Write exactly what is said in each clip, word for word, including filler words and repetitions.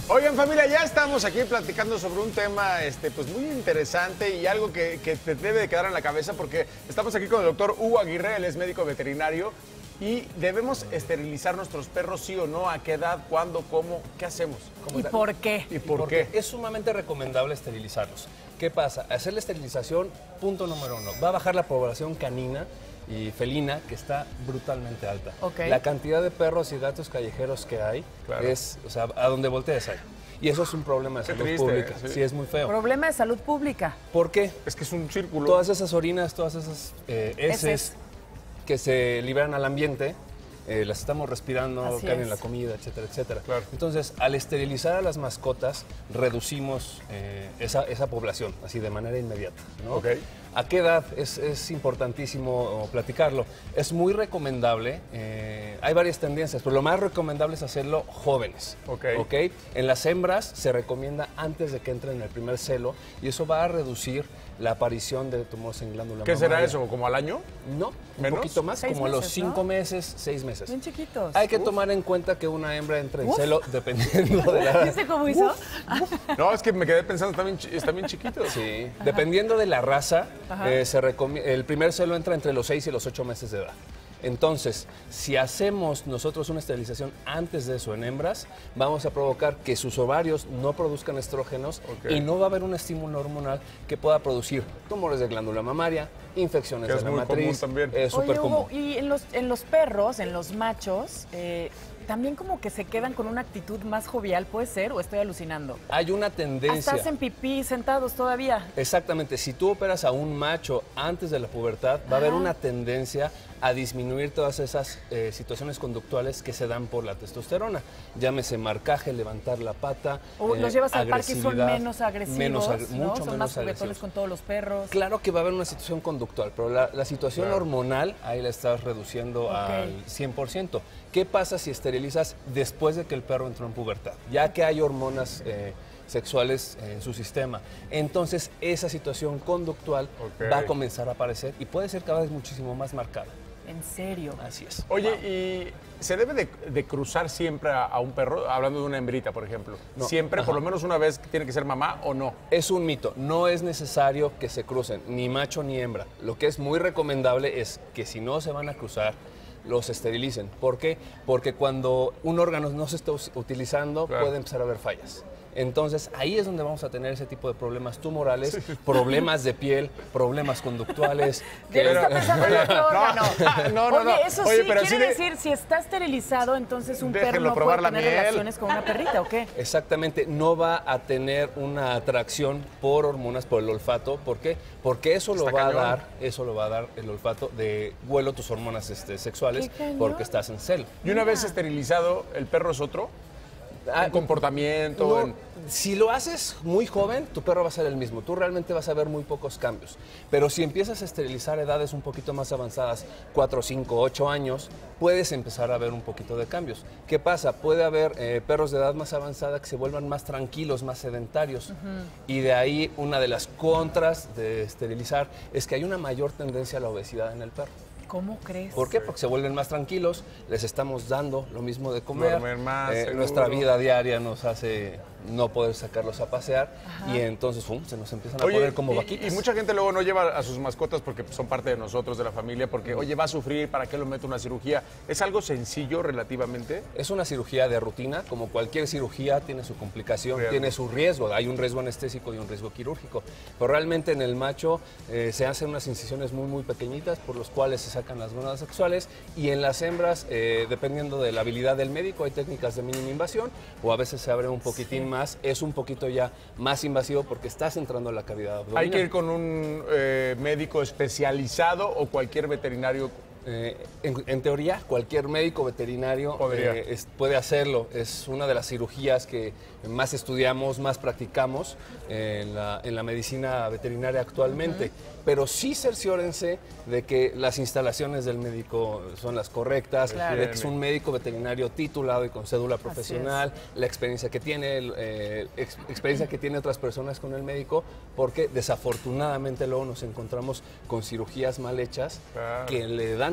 Oigan, familia, ya estamos aquí platicando sobre un tema este, pues muy interesante y algo que, que te debe de quedar en la cabeza porque estamos aquí con el doctor Hugo Aguirre, él es médico veterinario y debemos esterilizar nuestros perros sí o no, a qué edad, cuándo, cómo, qué hacemos. ¿Y por qué? ¿Y por Porque qué? es sumamente recomendable esterilizarlos. ¿Qué pasa? Hacer la esterilización, punto número uno, va a bajar la población canina y felina, que está brutalmente alta. Okay. La cantidad de perros y gatos callejeros que hay, Claro. es, o sea, a donde voltees hay. Y eso es un problema de Qué salud triste, pública. sí. Sí, es muy feo. Problema de salud pública. ¿Por qué? Es que es un círculo. Todas esas orinas, todas esas eh, heces Heces. que se liberan al ambiente, eh, las estamos respirando, Así caen es. en la comida, etcétera, etcétera. Claro. Entonces, al esterilizar a las mascotas, reducimos eh, esa, esa población, así de manera inmediata, ¿no? Ok. ¿A qué edad? Es, es importantísimo platicarlo. Es muy recomendable, eh, hay varias tendencias, pero lo más recomendable es hacerlo jóvenes. Ok. ¿Ok? En las hembras se recomienda antes de que entren en el primer celo y eso va a reducir la aparición de tumores en glándula ¿Qué será mamaria. eso? ¿Como al año? No, un ¿Menos? poquito más, Seis como a los meses, cinco ¿no? meses, seis meses. Bien chiquitos. Hay que tomar en cuenta que una hembra entre en Uf. celo dependiendo de la... ¿Viste cómo hizo? No, es que me quedé pensando, están bien, chi- están bien chiquitos. Sí, dependiendo de la raza, Ajá. eh, se recomi- el primer celo entra entre los seis y los ocho meses de edad. Entonces, si hacemos nosotros una esterilización antes de eso en hembras, vamos a provocar que sus ovarios no produzcan estrógenos Ok. y no va a haber un estímulo hormonal que pueda producir tumores de glándula mamaria, infecciones Que de es la muy común matriz. también. Es Oye, súper Hugo, común. y en los, en los perros, en los machos, eh, también como que se quedan con una actitud más jovial, ¿puede ser? ¿O estoy alucinando? Hay una tendencia. Hasta hacen pipí sentados todavía. Exactamente, si tú operas a un macho antes de la pubertad, va a haber Ajá. una tendencia a disminuir todas esas eh, situaciones conductuales que se dan por la testosterona. Llámese marcaje, levantar la pata. O eh, los llevas al parque y son agresividad, menos agresivos, menos agre- ¿no? mucho Son menos más juguetones agresivos. con todos los perros. Claro que va a haber una situación conductual, pero la, la situación Claro. hormonal ahí la estás reduciendo Ok. al cien por ciento. ¿Qué pasa si esterilizas después de que el perro entró en pubertad? Ya que hay hormonas eh, sexuales en su sistema. Entonces, esa situación conductual Ok. va a comenzar a aparecer y puede ser cada vez muchísimo más marcada. En serio. Así es. Oye, ¿y se debe de, de cruzar siempre a, a un perro? Hablando de una hembrita, por ejemplo. No. ¿Siempre, por Ajá. lo menos una vez, tiene que ser mamá o no? Es un mito, no es necesario que se crucen, ni macho ni hembra. Lo que es muy recomendable es que si no se van a cruzar, los esterilicen. ¿Por qué? Porque cuando un órgano no se está us- utilizando, Claro. puede empezar a haber fallas. Entonces, ahí es donde vamos a tener ese tipo de problemas tumorales, problemas de piel, problemas conductuales. ¿Qué le está pensando en otro órgano? no, no, Oye, no. eso Oye, sí, pero quiere sí de- decir, si está esterilizado, entonces un perro Déjenlo no probar puede la tener miel. relaciones con una perrita, ¿o qué? Exactamente, no va a tener una atracción por hormonas, por el olfato. ¿Por qué? Porque eso lo Está va cañón. a dar, eso lo va a dar el olfato de vuelo tus hormonas este, sexuales, ¡Qué cañón! porque estás en celo. Y una vez esterilizado, ¿el perro es otro? Ah, ¿En comportamiento? No, en- si lo haces muy joven, tu perro va a ser el mismo. Tú realmente vas a ver muy pocos cambios. Pero si empiezas a esterilizar edades un poquito más avanzadas, cuatro, cinco, ocho años, puedes empezar a ver un poquito de cambios. ¿Qué pasa? Puede haber eh, perros de edad más avanzada que se vuelvan más tranquilos, más sedentarios. Y de ahí una de las contras de esterilizar es que hay una mayor tendencia a la obesidad en el perro. ¿Cómo crees? ¿Por qué? Porque se vuelven más tranquilos, les estamos dando lo mismo de comer. Duermen más, eh, seguro. nuestra vida diaria nos hace no poder sacarlos a pasear Ajá. y entonces ¡fum! Se nos empiezan a Oye, poner como y- vaquitas. Y mucha gente luego no lleva a sus mascotas porque son parte de nosotros, de la familia, porque, oye, va a sufrir, ¿para qué lo meto una cirugía? ¿Es algo sencillo relativamente? Es una cirugía de rutina, como cualquier cirugía tiene su complicación, Riesgo. tiene su riesgo. Hay un riesgo anestésico y un riesgo quirúrgico. Pero realmente en el macho eh, se hacen unas incisiones muy, muy pequeñitas por los cuales se sacan las gónadas sexuales. Y en las hembras, eh, dependiendo de la habilidad del médico, hay técnicas de mínima invasión o a veces se abre un poquitín Sí. más. Es un poquito ya más invasivo porque estás entrando a la cavidad abdominal. ¿Hay que ir con un eh, médico especializado o cualquier veterinario? Eh, en, en teoría, cualquier médico veterinario Podría. eh, es- puede hacerlo. Es una de las cirugías que más estudiamos, más practicamos en la, en la medicina veterinaria actualmente. Pero sí cerciórense de que las instalaciones del médico son las correctas, Claro. de que es un médico veterinario titulado y con cédula profesional, es. la experiencia que tiene, el, eh, ex- experiencia que tiene otras personas con el médico, porque desafortunadamente luego nos encontramos con cirugías mal hechas Claro. que le dan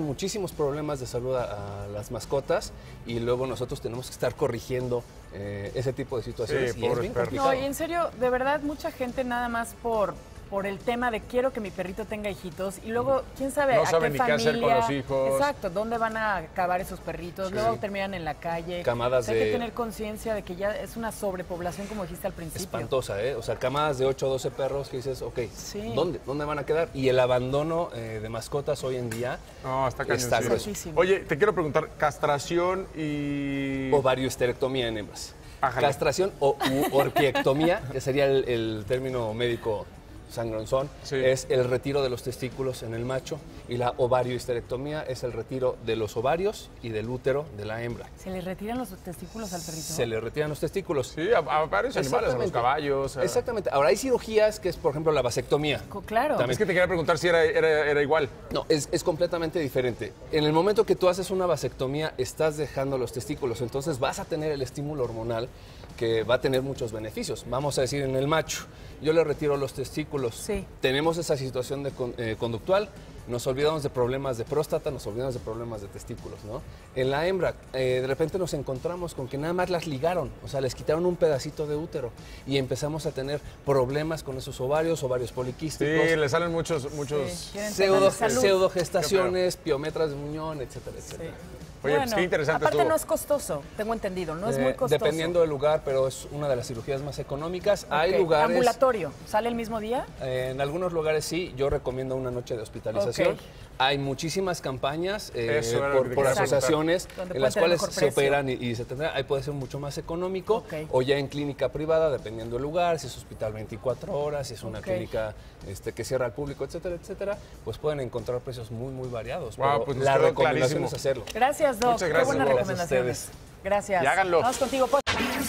muchísimos problemas de salud a, a las mascotas y luego nosotros tenemos que estar corrigiendo eh, ese tipo de situaciones. Sí, y es pobres bien perros. complicado. No, y en serio, de verdad, mucha gente nada más por, por el tema de quiero que mi perrito tenga hijitos y luego, quién sabe, No a saben qué ni qué familia. hacer con los hijos. Exacto, dónde van a acabar esos perritos, Sí. luego terminan en la calle. Camadas O sea, hay de- que tener conciencia de que ya es una sobrepoblación, como dijiste al principio. Espantosa, ¿eh? O sea, camadas de ocho o doce perros que dices, ok, Sí. ¿dónde, ¿dónde van a quedar? Y el abandono eh, de mascotas hoy en día, No, está cañón. Está sí. grueso. Fuertísimo. Oye, te quiero preguntar, castración y... ovariohisterectomía en hembras. Ájale. Castración o u- orquiectomía, que sería el, el término médico sangronzón, Sí. es el retiro de los testículos en el macho, y la ovariohisterectomía es el retiro de los ovarios y del útero de la hembra. ¿Se le retiran los testículos al perrito? Se le retiran los testículos. Sí, a, a varios animales, a los Exactamente. caballos. a- Exactamente. Ahora hay cirugías que es, por ejemplo, la vasectomía. Co- Claro. También. Es que te quería preguntar si era, era, era igual. No, es, es completamente diferente. En el momento que tú haces una vasectomía, estás dejando los testículos, entonces vas a tener el estímulo hormonal que va a tener muchos beneficios. Vamos a decir, en el macho, yo le retiro los testículos. Sí. Tenemos esa situación de con- eh, conductual, nos olvidamos de problemas de próstata, nos olvidamos de problemas de testículos, ¿no? En la hembra, eh, de repente nos encontramos con que nada más las ligaron, o sea, les quitaron un pedacito de útero y empezamos a tener problemas con esos ovarios, ovarios Sí, poliquísticos. le salen muchos, muchos... Sí, quieren Pseudo, tener salud. pseudogestaciones, piometras de muñón, etcétera, etcétera. Oye, pues qué interesante aparte estuvo. no es costoso, tengo entendido, no es Eh, muy costoso. Dependiendo del lugar, pero es una de las cirugías más económicas. Hay Ok. lugares, Ambulatorio, ¿sale el mismo día? eh, en algunos lugares sí, yo recomiendo una noche de hospitalización. Ok. Hay muchísimas campañas eh, Eso era lo por, que te por quería preguntar. asociaciones Donde en las pueden tener cuales mejor se precio. operan y, y se tendrá, ahí puede ser mucho más económico, Ok. o ya en clínica privada, dependiendo del lugar, si es hospital veinticuatro horas, si es una Ok. clínica este, que cierra al público, etcétera, etcétera, pues pueden encontrar precios muy, muy variados. Guau, Pero pues nos la quedó recomendación clarísimo. es hacerlo. Gracias, Doc. Muchas Qué gracias, buenas Doc. Gracias a recomendaciones. ustedes. Gracias. Y háganlo. Vamos contigo. Pues.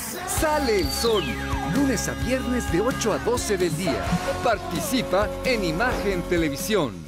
Sale el sol, lunes a viernes de ocho a doce del día. Participa en Imagen Televisión.